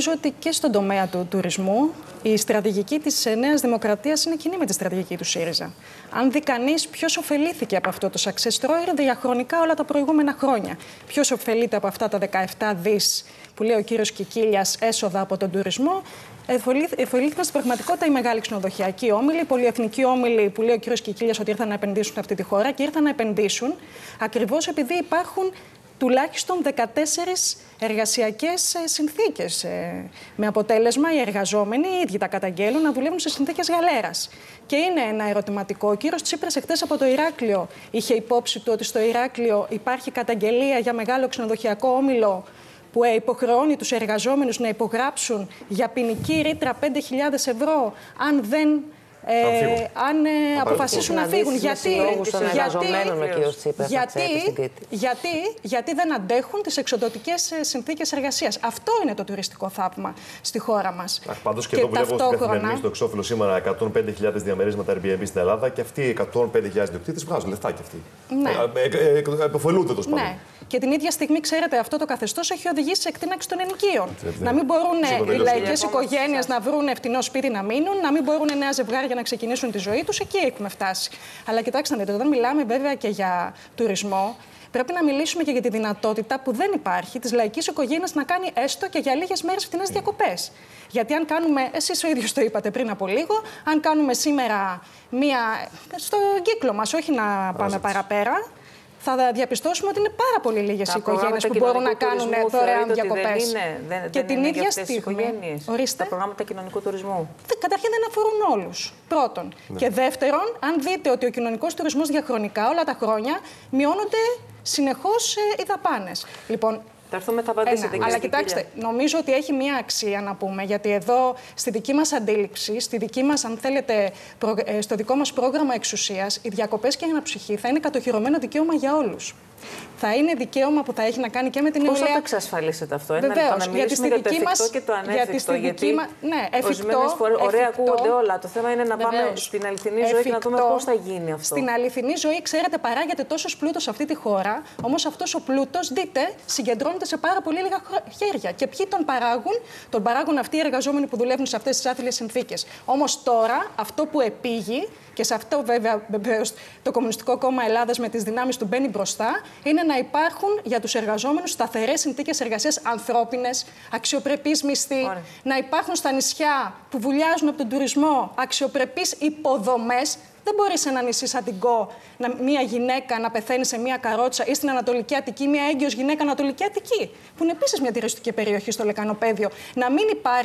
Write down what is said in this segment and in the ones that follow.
νομίζω ότι και στον τομέα του τουρισμού η στρατηγική της Νέας Δημοκρατίας είναι κοινή με τη στρατηγική του ΣΥΡΙΖΑ. Αν δει κανείς ποιος ωφελήθηκε από αυτό το success story διαχρονικά όλα τα προηγούμενα χρόνια, ποιος ωφελείται από αυτά τα 17 δις που λέει ο κύριος Κικίλιας έσοδα από τον τουρισμό, ωφελήθηκαν στην πραγματικότητα οι μεγάλοι ξενοδοχειακοί όμιλοι, οι πολυεθνικοί όμιλοι που λέει ο κύριος Κικίλιας ότι ήρθαν να επενδύσουν σε αυτή τη χώρα και ήρθαν να επενδύσουν ακριβώς επειδή υπάρχουν τουλάχιστον 14 εργασιακές συνθήκες. Με αποτέλεσμα οι εργαζόμενοι οι ίδιοι τα καταγγέλουν να δουλεύουν σε συνθήκες γαλέρας. Και είναι ένα ερωτηματικό. Ο κύριος Τσίπρας εχθές από το Ηράκλειο είχε υπόψη του ότι στο Ηράκλειο υπάρχει καταγγελία για μεγάλο ξενοδοχειακό όμιλο που υποχρεώνει τους εργαζόμενους να υπογράψουν για ποινική ρήτρα 5.000 ευρώ αν δεν αποφασίσουν να φύγουν. Γιατί δεν αντέχουν τις εξοδοτικές συνθήκες εργασίας. Αυτό είναι το τουριστικό θαύμα στη χώρα μας. Πάντως και εδώ βλέπω στην Καθημερινή στο εξώφυλλο σήμερα 105.000 διαμερίσματα Airbnb στην Ελλάδα και αυτοί οι 105.000 ιδιοκτήτες βγάζουν λεφτά και αυτοί. Επωφελούνται το σπάνιο. Και την ίδια στιγμή, ξέρετε, αυτό το καθεστώς έχει οδηγήσει σε εκτείναξη των ενοικίων. Να μην μπορούν οι λαϊκές οικογένειες να βρουν φτηνό σπίτι να μείνουν, να μην μπορούν νέα ζευγάρια να ξεκινήσουν τη ζωή τους. Εκεί έχουμε φτάσει. Αλλά κοιτάξτε να δείτε, όταν μιλάμε βέβαια και για τουρισμό, πρέπει να μιλήσουμε και για τη δυνατότητα που δεν υπάρχει της λαϊκής οικογένειας να κάνει έστω και για λίγες μέρες φτηνές διακοπές. Γιατί αν κάνουμε, εσείς ο ίδιος το είπατε πριν από λίγο, αν κάνουμε σήμερα στον κύκλο μας, όχι να πάμε παραπέρα, θα διαπιστώσουμε ότι είναι πάρα πολύ λίγες οι οικογένειες που μπορούν να κάνουν δωρεάν διακοπές. Και την ίδια στιγμή. Τα προγράμματα κοινωνικού τουρισμού. Καταρχήν δεν αφορούν όλους. Πρώτον. Και δεύτερον, αν δείτε ότι ο κοινωνικός τουρισμός διαχρονικά όλα τα χρόνια μειώνονται συνεχώς οι δαπάνες. Λοιπόν, θα έρθουμε, θα απαντήσετε. Αλλά κοιτάξτε, νομίζω ότι έχει μία αξία να πούμε, γιατί εδώ στη δική μας αντίληψη, στη δική μας, αν θέλετε, στο δικό μας πρόγραμμα εξουσίας, οι διακοπές και η αναψυχή θα είναι κατοχυρωμένο δικαίωμα για όλους. Θα είναι δικαίωμα που θα έχει να κάνει και με την νεολαία. Πώς θα το εξασφαλίσετε αυτό, Βεβαίως, να μιλήσουμε για το εφικτό και το ανέφικτο. Γιατί ορισμένες φορές ωραία ακούγονται όλα. Το θέμα είναι να πάμε στην αληθινή ζωή και να δούμε πώς θα γίνει αυτό. Στην αληθινή ζωή, ξέρετε, παράγεται τόσος πλούτος σε αυτή τη χώρα, όμως αυτός ο πλούτος, δείτε, συγκεντρώνεται σε πάρα πολύ λίγα χέρια. Και ποιοι τον παράγουν? Τον παράγουν αυτοί οι εργαζόμενοι που δουλεύουν σε αυτές τις άθλιες συνθήκες. Όμως τώρα, αυτό που επήγει, και σε αυτό βέβαια βεβαίως το Κομμουνιστικό Κόμμα Ελλάδας με τις δυνάμεις του μπαίνει μπροστά, είναι να υπάρχουν για τους εργαζόμενους σταθερές συνθήκες εργασίας, ανθρώπινες, αξιοπρεπείς μισθοί, να υπάρχουν στα νησιά που βουλιάζουν από τον τουρισμό αξιοπρεπείς υποδομές. Δεν μπορεί σε ένα νησί σαν την Κο μια γυναίκα να πεθαίνει σε μια καρότσα ή στην Ανατολική Αττική μια έγκυος γυναίκα Ανατολική Αττική, που είναι επίσης μια τουριστική περιοχή στο Λεκανοπαίδιο, να μην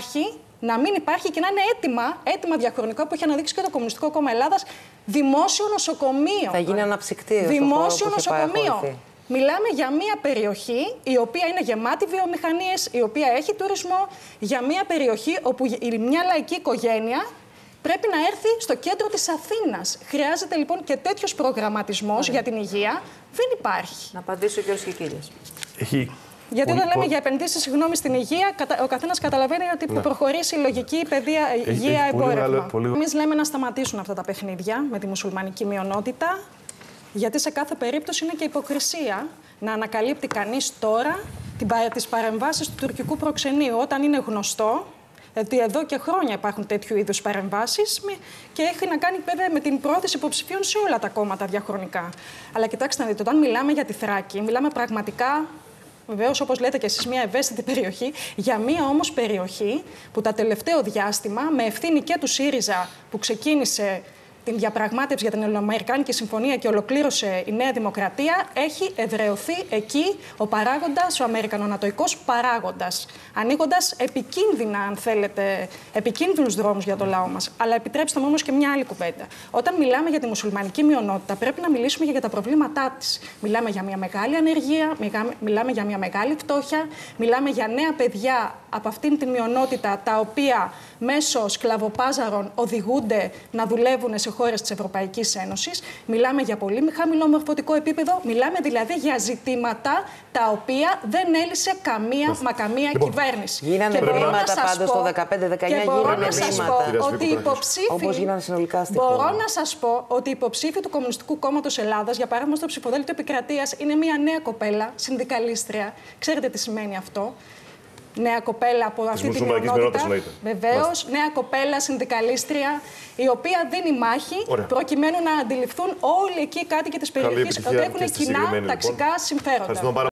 υπάρχει και να είναι έτοιμα διαχρονικά που έχει αναδείξει και το Κομμουνιστικό Κόμμα Ελλάδας, δημόσιο νοσοκομείο. Θα γίνει αναψυκτήριο. Δημόσιο νοσοκομείο. Μιλάμε για μια περιοχή η οποία είναι γεμάτη βιομηχανίες, η οποία έχει τουρισμό, για μια περιοχή όπου μια λαϊκή οικογένεια πρέπει να έρθει στο κέντρο της Αθήνας. Χρειάζεται λοιπόν και τέτοιος προγραμματισμός για την υγεία. Δεν υπάρχει. Να απαντήσει ο κ. Κικίλιας. Γιατί όταν λέμε για επενδύσεις στην υγεία, ο καθένας καταλαβαίνει ότι θα προχωρήσει η λογική παιδεία, υγεία, εμπόρευμα. Εμείς λέμε να σταματήσουν αυτά τα παιχνίδια με τη μουσουλμανική μειονότητα, γιατί σε κάθε περίπτωση είναι και υποκρισία να ανακαλύπτει κανείς τώρα τις παρεμβάσεις του τουρκικού προξενείου, όταν είναι γνωστό ότι εδώ και χρόνια υπάρχουν τέτοιου είδους παρεμβάσεις και έχει να κάνει βέβαια με την πρόθεση υποψηφίων σε όλα τα κόμματα διαχρονικά. Αλλά κοιτάξτε να δείτε, όταν μιλάμε για τη Θράκη, μιλάμε πραγματικά, βεβαίως όπως λέτε και εσείς, μια ευαίσθητη περιοχή, για μια όμως περιοχή που τα τελευταίο διάστημα, με ευθύνη και του ΣΥΡΙΖΑ που ξεκίνησε την διαπραγμάτευση για την Ελληνοαμερικάνικη Συμφωνία και ολοκλήρωσε η Νέα Δημοκρατία, έχει εδραιωθεί εκεί ο παράγοντας, ο αμερικανονατοϊκός παράγοντας, ανοίγοντας επικίνδυνα, αν θέλετε, επικίνδυνους δρόμους για το λαό μας. Αλλά επιτρέψτε μου όμως και μια άλλη κουβέντα. Όταν μιλάμε για τη μουσουλμανική μειονότητα, πρέπει να μιλήσουμε και για τα προβλήματά της. Μιλάμε για μια μεγάλη ανεργία, μιλάμε για μια μεγάλη φτώχεια, μιλάμε για νέα παιδιά από αυτήν την μειονότητα, τα οποία μέσω σκλαβοπάζαρων οδηγούνται να δουλεύουν σε χώρες της Ευρωπαϊκής Ένωσης. Μιλάμε για πολύ χαμηλό μορφωτικό επίπεδο. Μιλάμε δηλαδή για ζητήματα τα οποία δεν έλυσε καμία κυβέρνηση. Γίνανε βήματα πάντως το 2015-2019. Και μπορώ να σας πω ότι υποψήφοι. Όπως γίνανε συνολικά στην χώρα. Μπορώ να σας πω ότι υποψήφοι του Κομμουνιστικού Κόμματος Ελλάδας, για παράδειγμα στο ψηφοδέλτιο επικρατείας, είναι μια νέα κοπέλα, συνδικαλίστρια. Ξέρετε τι σημαίνει αυτό? νέα κοπέλα από αυτή τη μειονότητα. Βεβαίως, νέα κοπέλα συνδικαλίστρια, η οποία δίνει μάχη προκειμένου να αντιληφθούν όλοι εκεί οι κάτοικοι της περιοχής ότι έχουν κοινά ταξικά συμφέροντα.